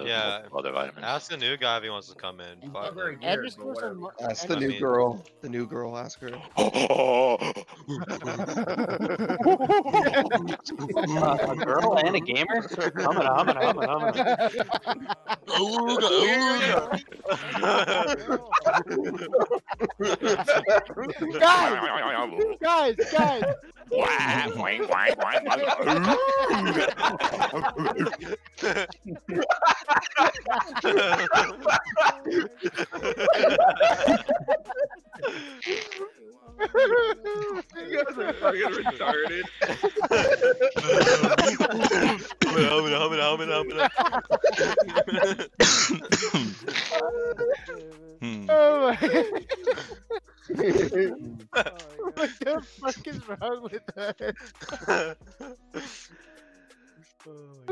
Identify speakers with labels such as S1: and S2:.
S1: Yeah.
S2: other vitamins.
S1: Ask the new guy if he wants to come in.
S3: And
S1: Fuck
S3: give her a
S1: him.
S3: year,
S4: Just
S3: but
S4: for some
S3: whatever.
S5: Ask the
S1: I
S5: new
S1: mean-
S5: girl. The new girl. Ask her.
S2: A
S6: girl and a gamer? Humming.
S4: Guys!
S7: You guys are fucking retarded.
S4: Oh my. What the fuck is wrong with that? Oh my